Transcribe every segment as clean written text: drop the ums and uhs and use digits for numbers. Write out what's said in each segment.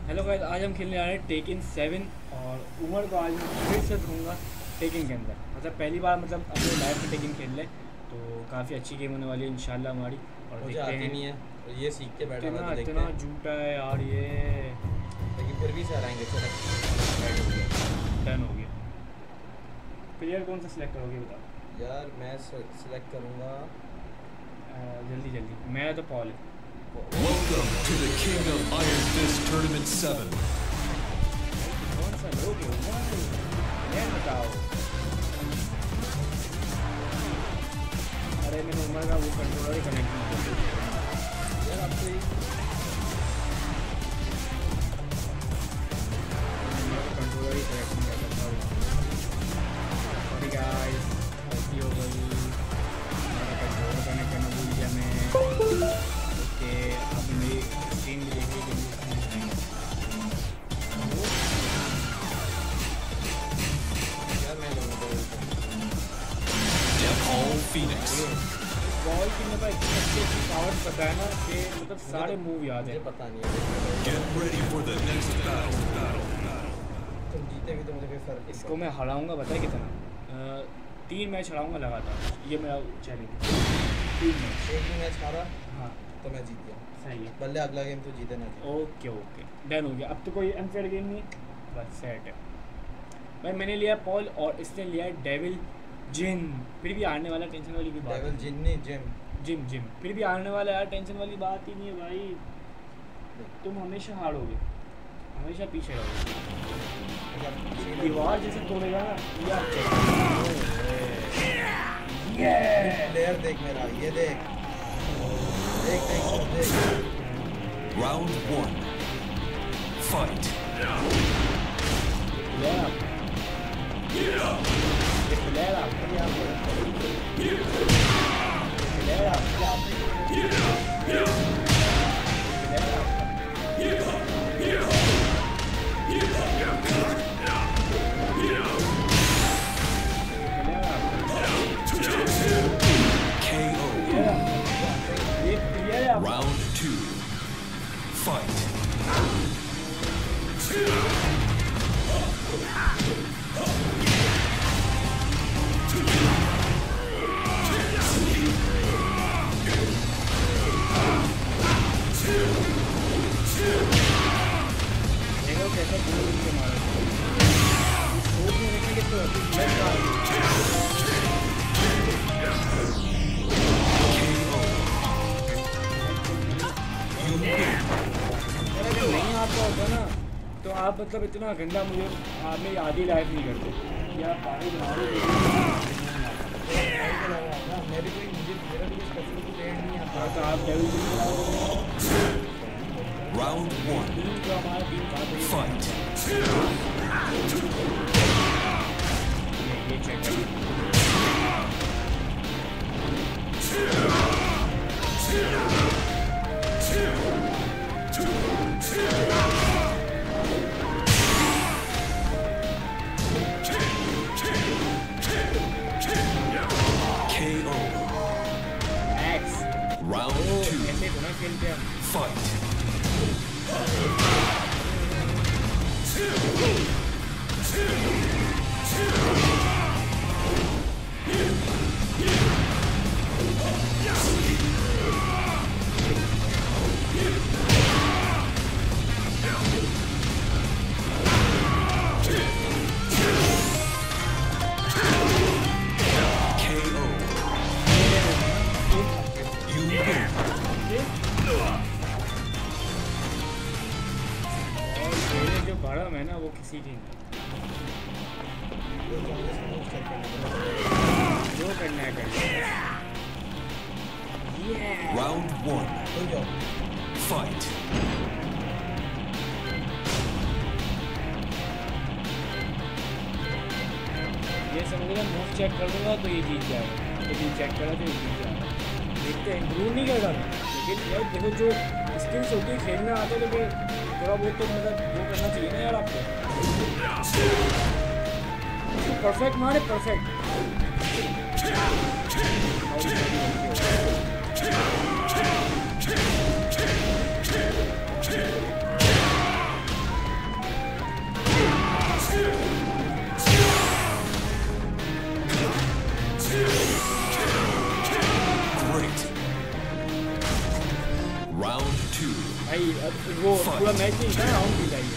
Hello guys, आज हम खेलने आ रहे हैं टेकन 7 और उमर को आज मैं फिर से दूंगा टेकन के अंदर। मतलब पहली बार मतलब अपने लाइफ में टेकन खेल ले तो काफ़ी अच्छी गेम होने वाली है इंशाल्लाह हमारी। और मुझे देखते आती हैं। नहीं है और ये सीख के बैठा इतना था तो इतना देखते हैं। झूठा है यार ये, लेकिन फिर भी से हराएंगे। चलो बैठ हो गया। डन हो गया। प्लेयर कौन सा सिलेक्ट करोगे बताओ यार मैं सिलेक्ट करूँगा। जल्दी जल्दी। मेरा तो पॉल है। Welcome to the King of Iron Fist Tournament 7. कौन सा लोगे उमर, ये बताओ। अरे मैंने उमर का वो कंट्रोलर ही कनेक्ट नहीं किया यार आपको कंट्रोलर ही कनेक्ट नहीं किया था। सॉरी गाइस, गलती हो गई। हमारा कंट्रोलर कनेक्ट करना भूल गया मैं। ओके, अब मेरी स्क्रीन भी देखिए। यार मैं All Phoenix. बॉल की मतलब इतनी अच्छी पावर पता है ना कि मतलब सारे मूव याद है। मुझे पता नहीं है। Get ready for the next battle. तुम जीते भी तो मुझे कोई फर्क नहीं इसको मैं हराऊंगा, बताए कितना। 3 मैच हराऊंगा लगातार, ये मेरा चैलेंज है। 3 मैच। एक भी मैच हारा हाँ तो मैं जीत गया। सही है। बल्ले अगला गेम तो जीते ना जीते। ओके ओके, डन हो गया। अब तो कोई अनफेयर गेम नहीं, बस सेट है भाई। मैंने लिया पॉल और इसने लिया डेविल जिन। फिर भी हारने वाला, टेंशन वाली भी बात डेविल जिन नहीं जिम। जिम जिम फिर भी हारने वाला यार, टेंशन वाली बात ही नहीं है भाई। तुम हमेशा हारोगे, हमेशा पीछे रहोगे। दीवार जैसे तोड़ेगा ना ये प्लेयर देख मेरा, ये देख देख देख सब देख। Round 1. Fight. KO. Round 2. Fight. देखो कैसा गोल उनके मारा। सोच में रखेंगे तो अगर नहीं आता होता ना तो आप मतलब इतना गंदा मुझे आप मेरी आधी लाइफ नहीं करते या पानी बना मेरी कोई मेरा कोई स्पेशल प्लेयर नहीं आता। तो आप डेविल Round 1. जो हमारा टीम का Fight. ये चेक कर। KO. एक्स Round 2. ऐसे थोड़ा खेलते हैं। Fight. KO. You win. और मेरे जो भरम है ना वो किसी की नहीं। जो करना है करना है। Round 1. तो जाओ। Fight. ये समझ लो मूव चेक कर दूंगा तो ये जीत जाएगा, तो ये चेक करा तो ये जीत जाएगा। देखते हैं, इम्प्रूव नहीं कर रहा लेकिन यार देखो जो स्किल्स होती है खेलने आते तो फिर थोड़ा बहुत तो मतलब वो करना चाहिए ना यार आपको। परफेक्ट मारे परफेक्ट। वो पूरा मैच नहीं था, राउंड भी चाहिए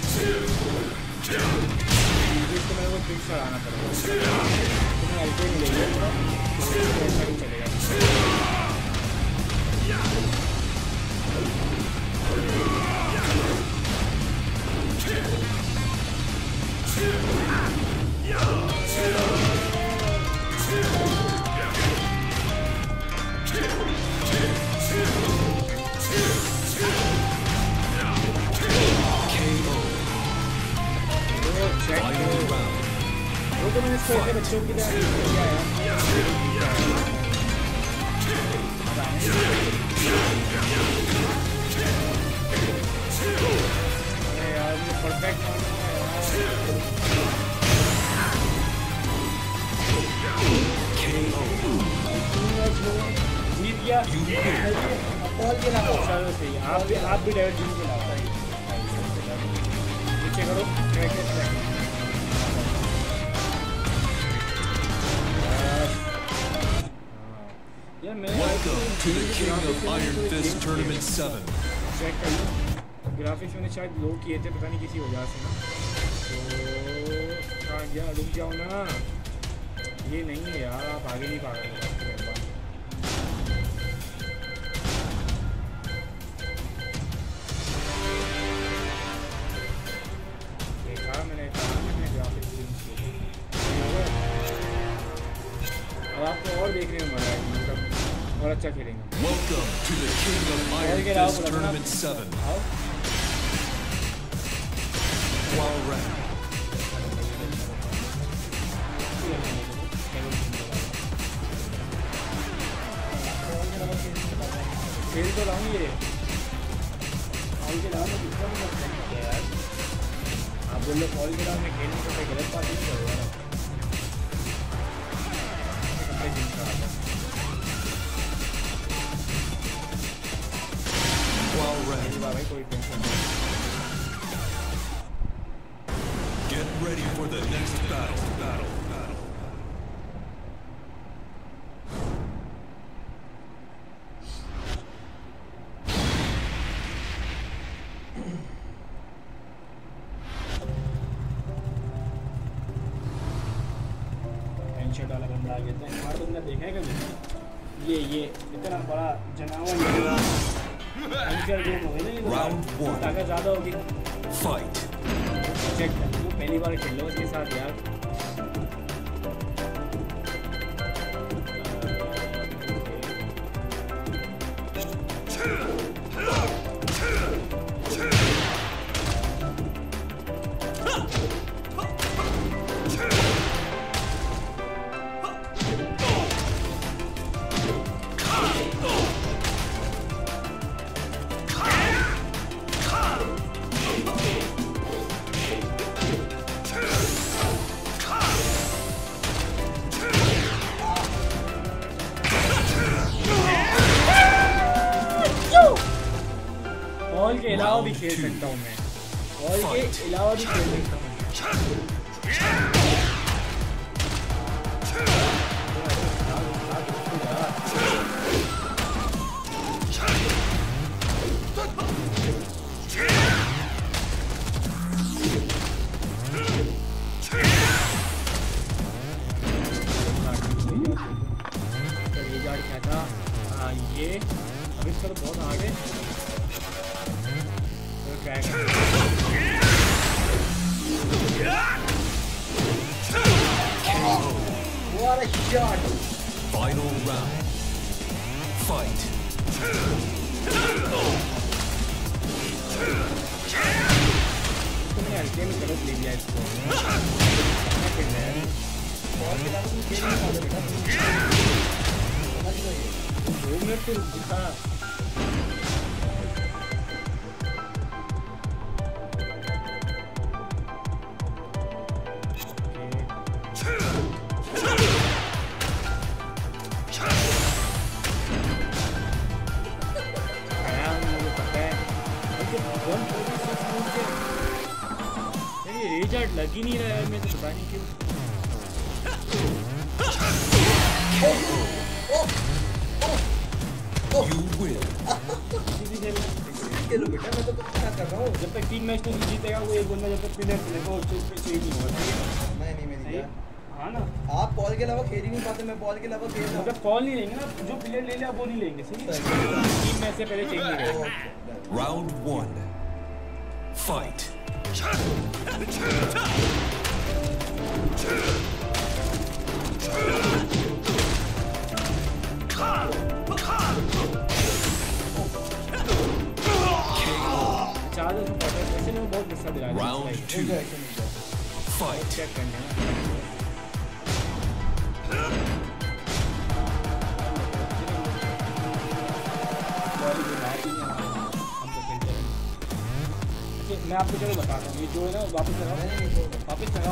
तो मेरे को फिक्स कराना पड़ेगा। तुम्हें अल्टे मिलेगा थोड़ा, ऐसा ही चलेगा। वो तो मैंने इसको ऐसे बच्चों की तरह किया है। यार ये परफेक्ट जीत गया। चलो सही, आप भी डायरेक्ट जीत के लाओ। नीचे करो Welcome to the King of Iron Fist Tournament 7. Check करिए, ग्राफिक्स मैंने शायद लो किए थे, पता नहीं किसी वजह से ना। तो कहाँ गया, रुक जाओ ना, ये नहीं है यार, आप आगे नहीं पा रहे। देखा मैंने ग्राफिक्स चेंज किए, अब आपको और देखने में मजा आएगा, मतलब और अच्छा खेलेंगे। Welcome to the King of Iron Fist Tournament 7. While round. खेल तो रहा हूँ ये, फॉल के अलावा मैं दूसरा नहीं करता यार। आप बोल लो फॉल के अलावा मैं खेल नहीं सकता, गलत बात नहीं करूँगा ना। Get ready for the next battle. Headshot वाला बंदा आ गया था, हमारा बंदा देखा है कभी? ये इतना बड़ा जनावर निकला। Round 1. ताकत ज़्यादा होगी। Fight. चेक कर, वो पहली बार खेल लो उसके साथ यार। बॉल के अलावा भी खेल सकता हूँ मैं, बॉल के अलावा भी खेल सकता हूँ। ये अभी तो बहुत आगे What a shot! Final round. Fight. तुमने हल्के में गलत ले लिया इसको। 2 मिनट तो दिखा। रिजल्ट लग ही नहीं रहा है, मैं तो पता नहीं क्यों। You win. खेलो बेटा, मैं तो कुछ क्या कर रहा हूँ। जब तक 3 मैच नहीं जीतेगा वो एक बंदा, जब तक प्लेयर चलेगा उसको उस पर चेंज नहीं होगा। नहीं मेरी यार, हाँ ना, आप बॉल के अलावा खेल ही नहीं पाते, मैं बॉल के अलावा खेल रहा हूँ। मतलब कॉल नहीं लेंगे ना, जो प्लेयर ले लिया वो नहीं लेंगे। सही 3 मैच से पहले चेंज नहीं करेंगे। Round 1. Fight. Round 2. Fight. Check करना है मैं आपको चलो बताता हूँ। ये जो है ना वापस लगाओ, वापस लगाओ।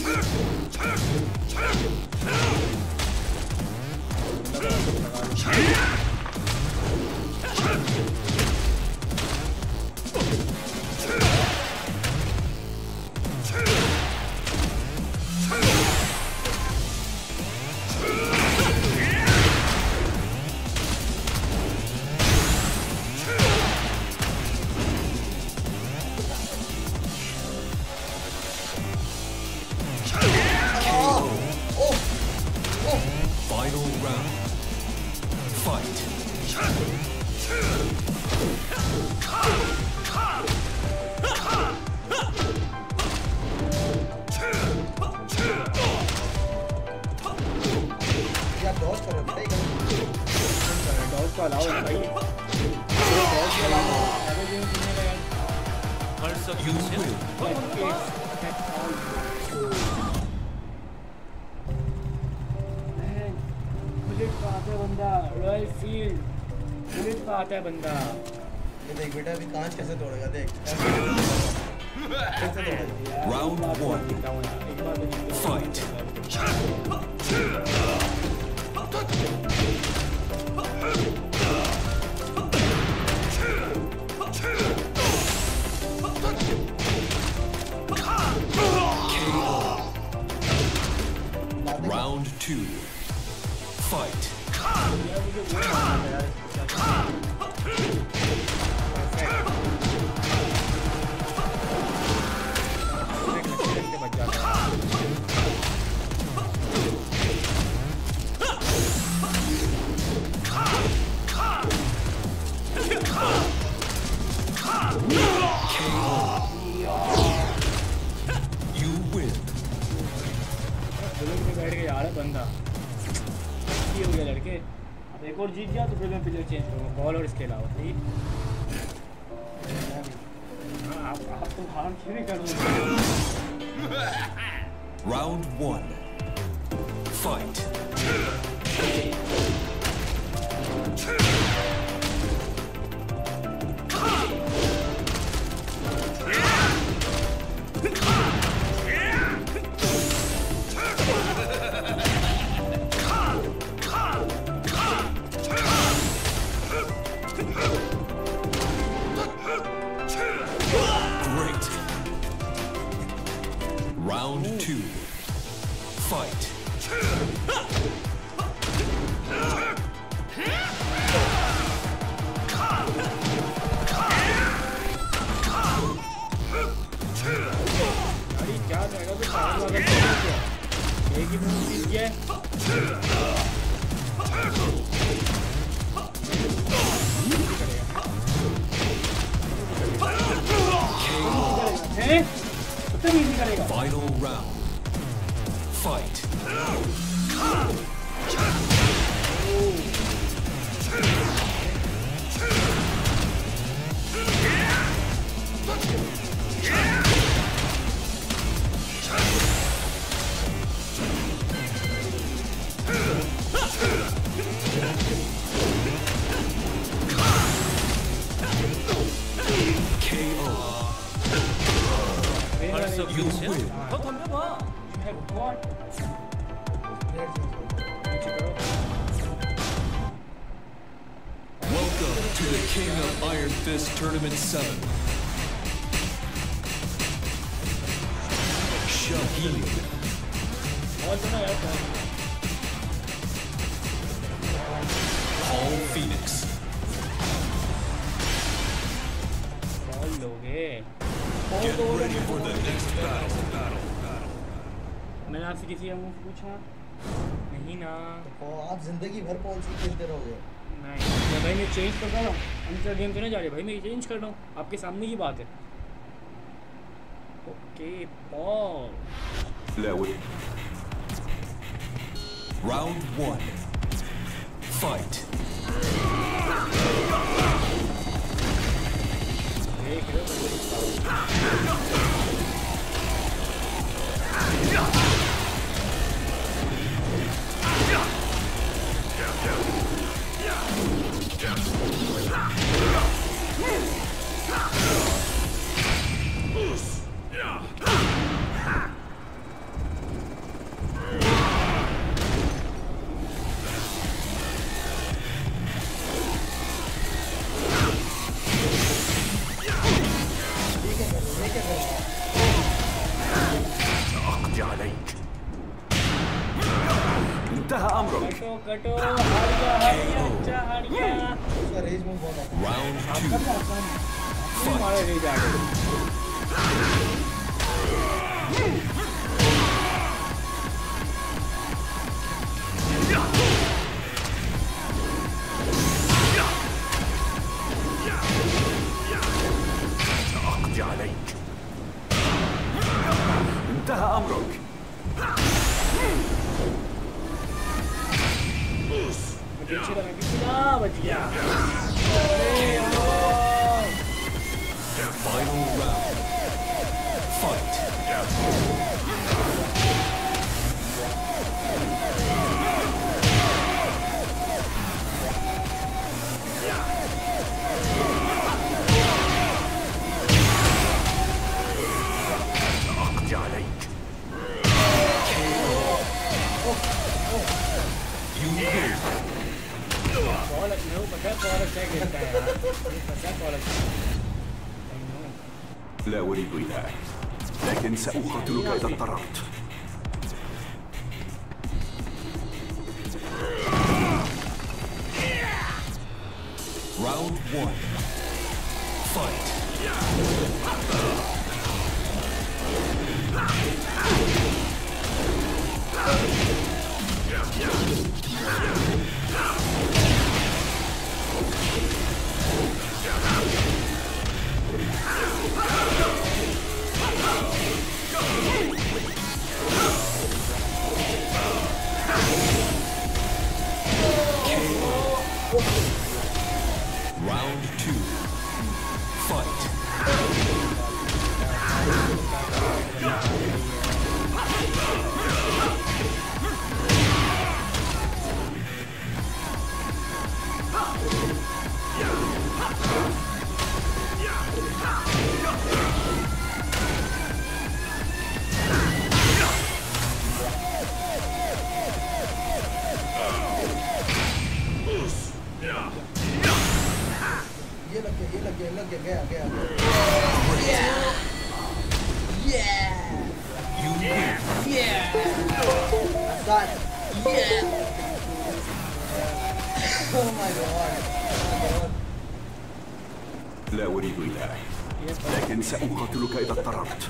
Final round. Fight. यार डॉज करो बेटा, डॉज को अलाउ है भाई, डॉज को अलाउ है। You win. बुलेट का आता है बंदा, रॉयल फील्ड बुलेट का आता है बंदा। ये देख बेटा अभी कांच कैसे तोड़ेगा, देख कैसे तोड़ेगा। Round 1. Fight. Round 2. Fight. You win. Bullet में बैठ के यार बंदा ये हो गया लड़के। अब एक और जीत गया तो फिर मैं प्लेयर चेंज करूँगा, बॉल और इसके अलावा। सही आप तो हार क्यों नहीं कर रहे? Round 1. Fight. Great. Round 2. Fight. अरे क्या जाएगा तो सारा वाला एक ही मूव जीत गया है, उतना इजी करेगा। Final round. Fight. KO. You win. 더 덤벼봐. 해볼 Welcome to the King of Iron Fist Tournament 7. Shaheen. Paul Phoenix. Get ready for the next battle. मैंने आपसे किसी का मुंह पूछा नहीं ना। तो आप जिंदगी भर कौन सी खेलते रहोगे? नहीं भाई, मैं चेंज कर रहा हूँ। अंतर गेम तो नहीं जा रही भाई, मैं चेंज कर रहा हूँ, आपके सामने की बात है। Okay Paul. Round 1. Fight. देख रहे हो سأقضي عليك. انتهى أمرك. कटो हारिया उसका रेज मूव बहुत आता Round 2. हमारे रेज आ गए। سأقضي عليك. انتهى أمرك. बच गया। Final round. Fight. سأقضي عليك. You win. Ball अच्छा है, पता है बॉल अच्छा खेलता है यार, पता है बॉल अच्छा। لا أريد إلهك، لكن سأقاتلك إذا اضطررت. Round 1. Fight. Round 2. Fight. ये लग गया गया You win. आसान Oh my god. لا أريد إلهك، لكن سأقاتلك إذا اضطررت.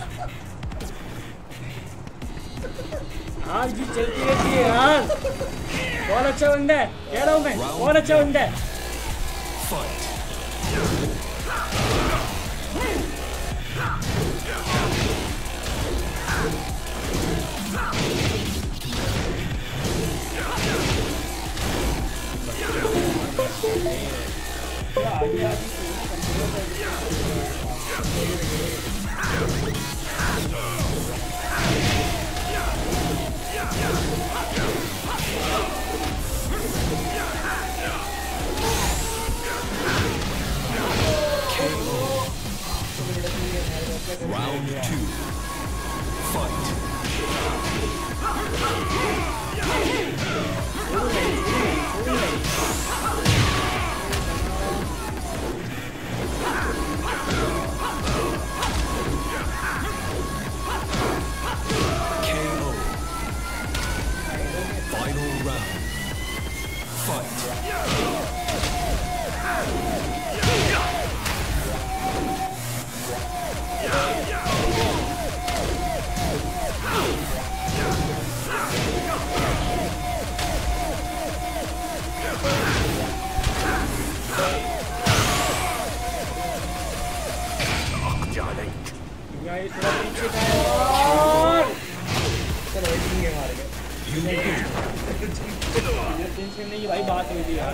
हार जीत चलती रहती है यार। बहुत अच्छा बंदा है, कह रहा हूँ मैं, बहुत अच्छा बंदा है। Fight. Round 2. Fight. KO. Final round. Fight. नहीं भाई बात हुई थी यार।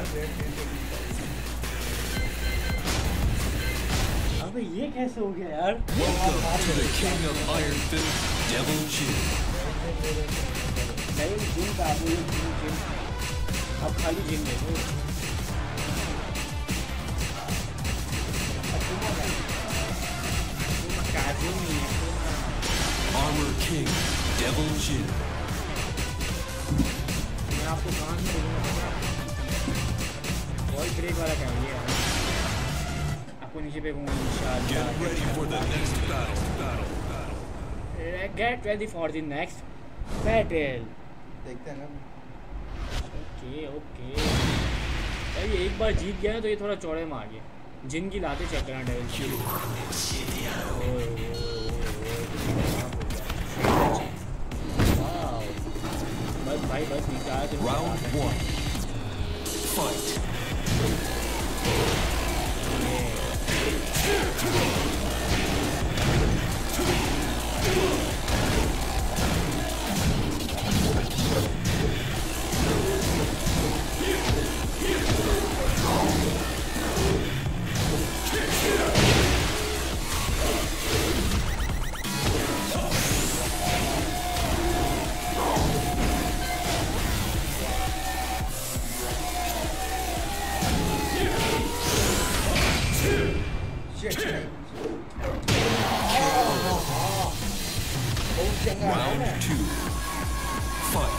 अबे ये कैसे हो गया यार? नहीं जिम का आप जिम अब खाली जिम देखो। Armor King, Devil Jin. मैं आपको कहाँ से बोलूँगा? बॉल ब्रेक वाला कहेंगे यार। आपको नीचे फेंकूँगा इंशाल्लाह। Get ready for the next battle. Get ready for the next battle. देखते हैं ना। ओके भाई एक बार जीत गया ना तो ये थोड़ा चौड़े में आ गया। जिन की लाते चेक करना डेविल की। बस भाई बस नीचे आया तो Round 1. Fight. Round 2. Fight.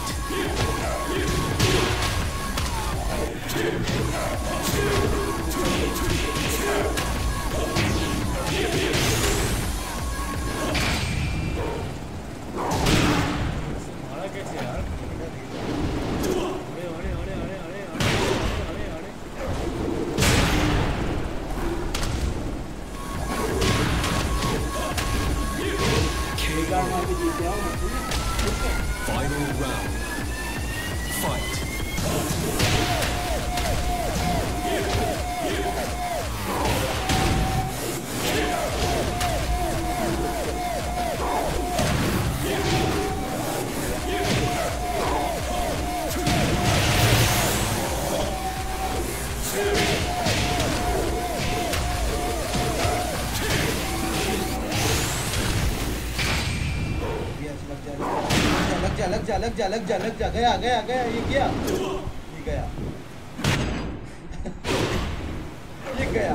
मारा कैसे यार? अरे Final round. Fight. लग जा गया ये गया ये गया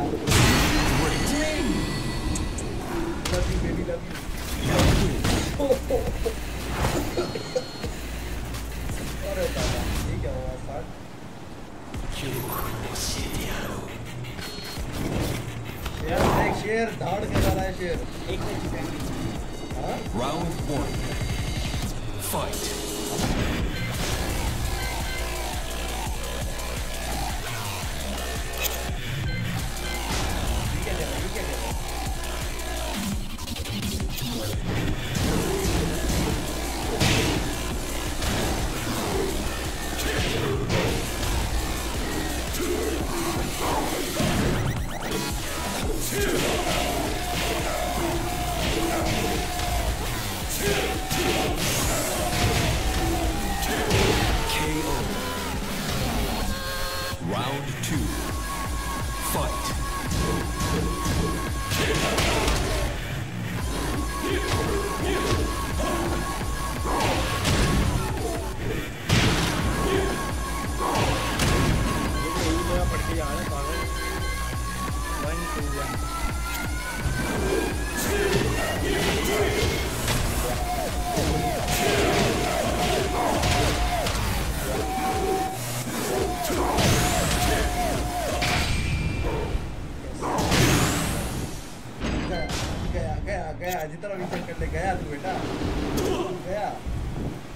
love you baby love you अरे दादा ये क्या हुआ स्टार्ट यार एक शेर धाड़ के जा रहा है शेर एक मिनट Round 1. Fight. Round 2. Fight. गया जितना भी चेक कर ले गया तू बेटा गया